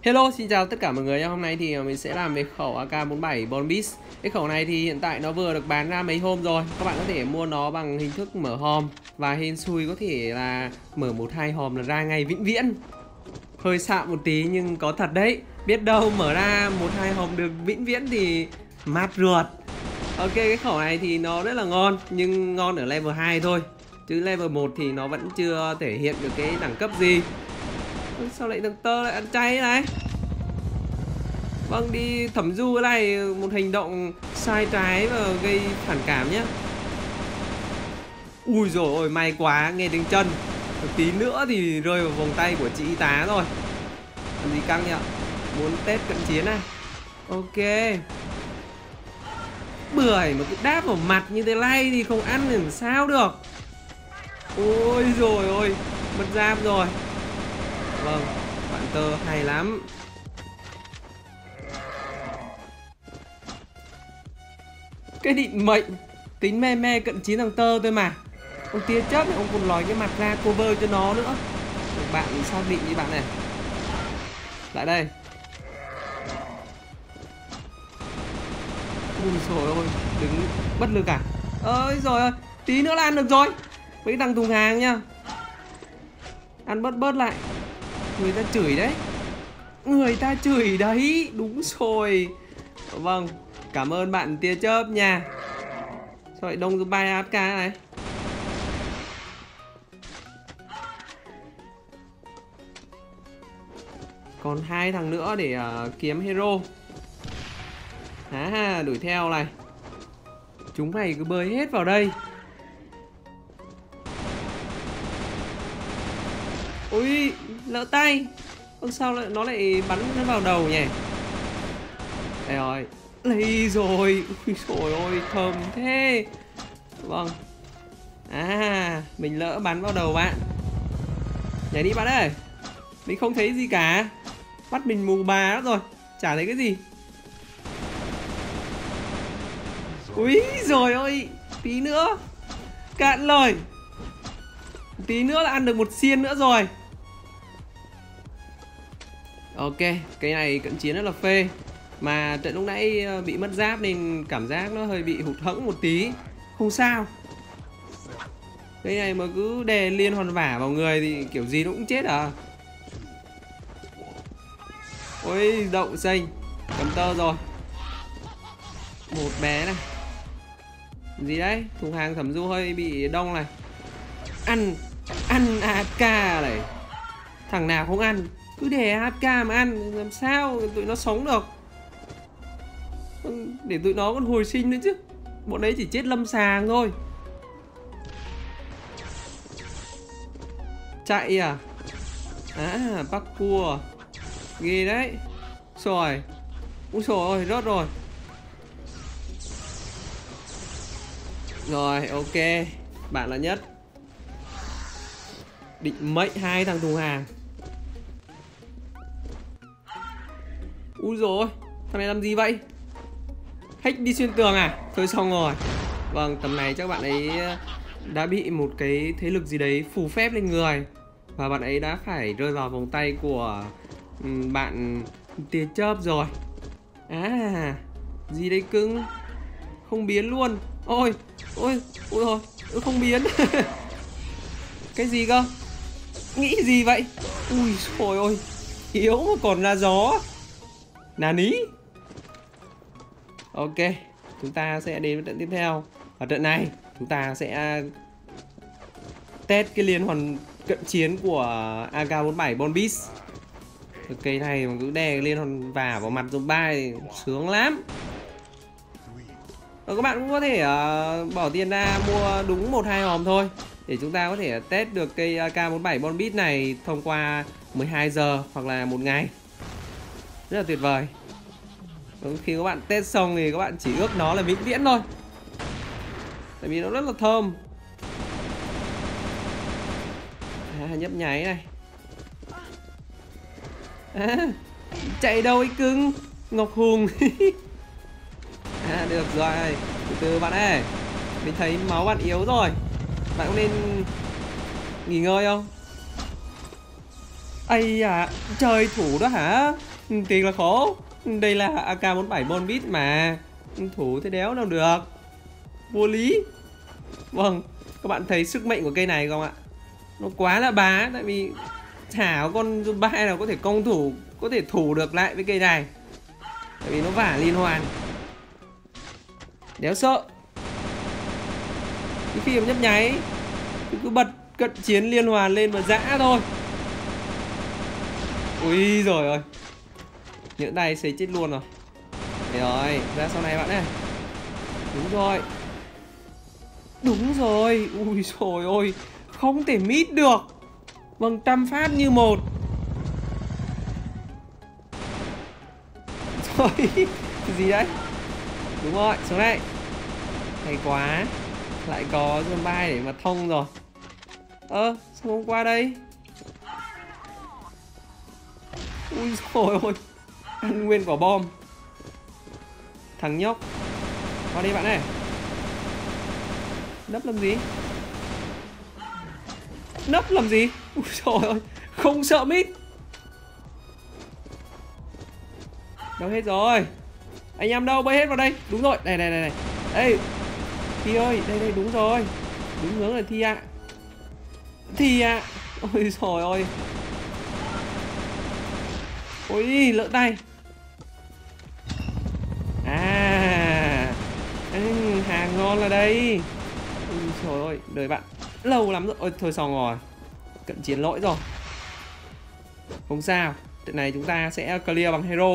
Hello, xin chào tất cả mọi người. Hôm nay thì mình sẽ làm về khẩu AK-47 Bombis. Cái khẩu này thì hiện tại nó vừa được bán ra mấy hôm rồi. Các bạn có thể mua nó bằng hình thức mở hòm, và hên xui có thể là mở 1-2 hòm là ra ngay vĩnh viễn. Hơi xạo một tí nhưng có thật đấy. Biết đâu mở ra 1-2 hòm được vĩnh viễn thì mát ruột. Ok, cái khẩu này thì nó rất là ngon, nhưng ngon ở level 2 thôi. Chứ level 1 thì nó vẫn chưa thể hiện được cái đẳng cấp gì. Sao lại thằng tơ lại ăn chay này? Vâng, đi thẩm du cái này một hành động sai trái và gây phản cảm nhé. Ui dồi ôi, may quá, nghe tiếng chân. Một tí nữa thì rơi vào vòng tay của chị y tá rồi. Làm gì căng nhỉ? Muốn test cận chiến này. Ok. Bưởi mà cứ đáp vào mặt như thế này thì không ăn thì làm sao được. Ôi dồi ôi, mất giáp rồi. Vâng, bạn tơ hay lắm. Cái định mệnh tính me me cận chiến thằng tơ thôi mà. Ông tia chớp này ông còn lòi cái mặt ra cover cho nó nữa. Bạn xác định đi bạn này. Lại đây. Ui trời ơi, đứng bất lực à? Ơi rồi ơi, tí nữa là ăn được rồi. Mấy thằng thùng hàng nhá. Ăn bớt lại. Người ta chửi đấy. Người ta chửi đấy. Đúng rồi. Vâng, cảm ơn bạn tia chớp nha. Sao lại đông giúp bay AFK này? Còn 2 thằng nữa để kiếm hero. Đuổi theo này. Chúng mày cứ bơi hết vào đây. Ui, lỡ tay. Sao nó lại bắn nó vào đầu nhỉ? Đây rồi. Lấy rồi. Ui trời ơi, thơm thế. Vâng. Mình lỡ bắn vào đầu bạn. Nhảy đi bạn ơi. Mình không thấy gì cả. Mắt mình mù bà lắm rồi. Chả thấy cái gì. Úi rồi ôi. Tí nữa cạn lời. Tí nữa là ăn được một xiên nữa rồi. Ok, cái này cận chiến rất là phê. Mà trận lúc nãy bị mất giáp nên cảm giác nó hơi bị hụt hẫng một tí. Không sao. Cái này mà cứ đè liên hoàn vả vào người thì kiểu gì nó cũng chết à. Ôi, đậu xanh. Cầm tơ rồi. Một bé này. Gì đấy? Thùng hàng thẩm du hơi bị đông này. Ăn AK này. Thằng nào không ăn cứ để AFK mà ăn, làm sao tụi nó sống được. Để tụi nó còn hồi sinh nữa chứ. Bọn đấy chỉ chết lâm sàng thôi. Chạy à? Parkour. Ghê đấy. Rồi. Úi trời ơi, rớt rồi. Rồi, ok. Bạn là nhất. Định mệnh 2 thằng thùng hàng. Úi dồi ôi, thằng này làm gì vậy? Hack đi xuyên tường à? Thôi xong rồi. Vâng, tầm này chắc bạn ấy đã bị một cái thế lực gì đấy phù phép lên người. Và bạn ấy đã phải rơi vào vòng tay của bạn tia chớp rồi. Gì đấy cưng? Không biến luôn. Ôi rồi, không biến. Cái gì cơ? Nghĩ gì vậy? Ui trời ơi, yếu mà còn ra gió. Nani? Ok, chúng ta sẽ đến với trận tiếp theo. Ở trận này chúng ta sẽ test cái liên hoàn cận chiến của AK-47 Bombis. Cây này mà cứ đè liên hoàn vả vào mặt zombie thì sướng lắm. Các bạn cũng có thể bỏ tiền ra mua đúng 1-2 hòm thôi, để chúng ta có thể test được cây AK-47 Bombis này thông qua 12 giờ hoặc là một ngày. Rất là tuyệt vời. Khi các bạn test xong thì các bạn chỉ ước nó là vĩnh viễn thôi. Tại vì nó rất là thơm. Nhấp nháy này. Chạy đâu ấy cưng? Ngọc Hùng. Được rồi. Từ từ bạn ơi. Mình thấy máu bạn yếu rồi. Bạn có nên nghỉ ngơi không? Ây à, chơi thủ đó hả? Thì là khó. Đây là AK-47 Bombit mà. Thủ thế đéo nào được. Vô lý. Vâng, các bạn thấy sức mạnh của cây này không ạ? Nó quá là bá. Tại vì chả có con zombie nào có thể công thủ, có thể thủ được lại với cây này. Tại vì nó vả liên hoàn. Đéo sợ. Cái khi mà nhấp nháy thì cứ bật cận chiến liên hoàn lên mà dã thôi. Ui rồi ơi. Những tay xấy chết luôn rồi. Thế rồi, ra sau này bạn ơi. Đúng rồi. Đúng rồi. Ui trời ơi. Không thể mít được. Vâng, trăm phát như một. Rồi. Gì đấy? Đúng rồi, xuống đây. Hay quá. Lại có zombie để mà thông rồi. Sao không qua đây? Ui trời ơi. Ăn nguyên quả bom. Thằng nhóc. Qua đây bạn ơi. Nấp làm gì? Nấp làm gì? Ui trời ơi. Không sợ mít. Đâu hết rồi? Anh em đâu? Bơi hết vào đây. Đúng rồi. Đây đây đây này. Đây. Thi ơi. Đây đây đúng rồi. Đúng hướng rồi Thi ạ. Thi ạ. Ôi trời ơi. Ôi lỡ tay. Hàng ngon là đây. Ôi trời ơi. Đời bạn lâu lắm rồi. Ôi thôi xong rồi. Cận chiến lỗi rồi. Không sao. Trận này chúng ta sẽ clear bằng hero.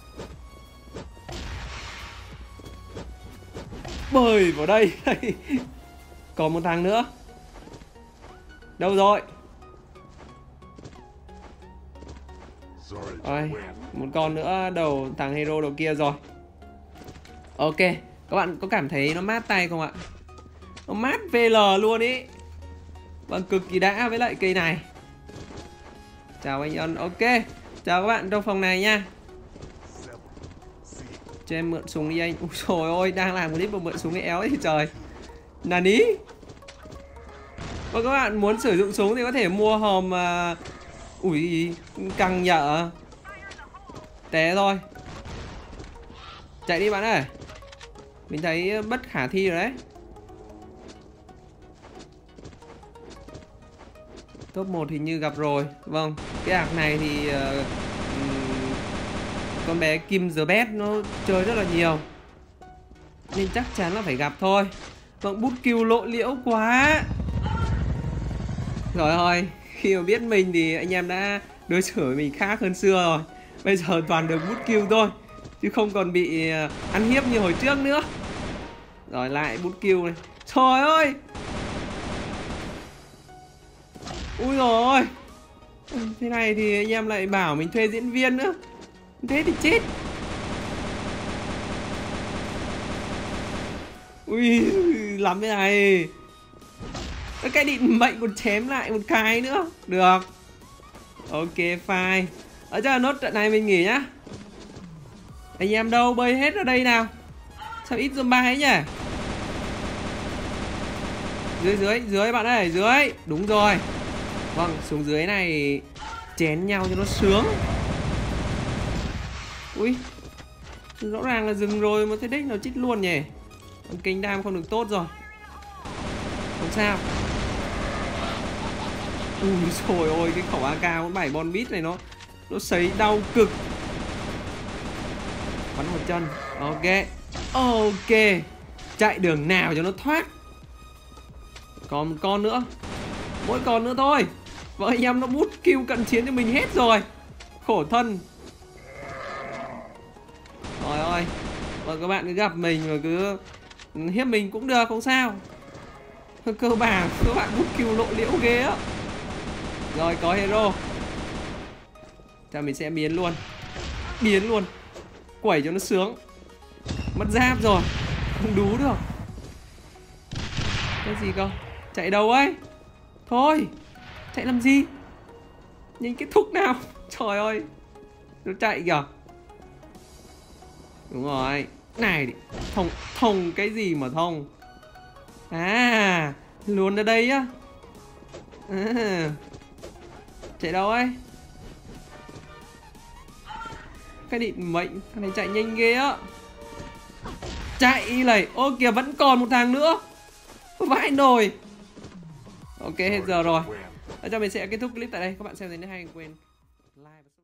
Bơi vào đây. Còn một thằng nữa. Đâu rồi? Rồi, một con nữa đầu thằng hero đầu kia rồi. Ok, các bạn có cảm thấy nó mát tay không ạ? Nó mát VL luôn ý. Vâng, cực kỳ đã với lại cây này. Chào anh Ân, ok. Chào các bạn trong phòng này nha. Cho em mượn súng đi anh. Ui trời ơi, đang làm clip mà mượn súng cái éo ấy thì trời. Nani? Và các bạn muốn sử dụng súng thì có thể mua hòm ui căng nhở. Té thôi. Chạy đi bạn ơi. Mình thấy bất khả thi rồi đấy. Top 1 hình như gặp rồi. Vâng, cái ạc này thì con bé Kim The Best nó chơi rất là nhiều, nên chắc chắn là phải gặp thôi. Vâng, bút kill lộ liễu quá. Rồi ơi, khi mà biết mình thì anh em đã đối xử với mình khác hơn xưa rồi. Bây giờ toàn được bút kill thôi, chứ không còn bị ăn hiếp như hồi trước nữa. Rồi lại bút kill này. Trời ơi. Ui rồi. Thế này thì anh em lại bảo mình thuê diễn viên nữa. Thế thì chết. Ui, lắm thế này. Cái định mệnh còn chém lại một cái nữa. Được. Ok, fine. Ở giờ nốt trận này mình nghỉ nhá. Anh em đâu? Bơi hết ở đây nào. Sao ít zombie ấy nhỉ? Dưới bạn ơi, dưới. Đúng rồi. Vâng, xuống dưới này chén nhau cho nó sướng. Ui, rõ ràng là dừng rồi mà thế đích nào chít luôn nhỉ. Kinh đam không được tốt rồi. Không sao. Ui trời ơi, cái khẩu AK-47 Bombit này nó sấy đau cực. Bắn một chân. Ok. Ok. Chạy đường nào cho nó thoát. Còn một con nữa. Mỗi con nữa thôi. Vợ anh em nó bút kill cận chiến cho mình hết rồi. Khổ thân. Trời ơi. Vâng, các bạn cứ gặp mình mà cứ hiếp mình cũng được, không sao. Cơ bản các bạn bút kill lộ liễu ghê á. Rồi có hero. Chắc mình sẽ biến luôn. Biến luôn. Quẩy cho nó sướng. Mất giáp rồi. Không đú được. Cái gì cơ? Chạy đâu ấy? Thôi. Chạy làm gì? Nhìn kết thúc nào. Trời ơi. Nó chạy kìa. Đúng rồi. Này. Thông cái gì mà thông? À. Luôn ở đây á. À. Chạy đâu ấy? cái định mệnh. Thằng này chạy nhanh ghê á. Chạy này. Ô kìa, vẫn còn một thằng nữa. Vãi nồi. Ok, hết giờ rồi. Cho mình sẽ kết thúc clip tại đây. Các bạn xem thấy hay đừng quên like và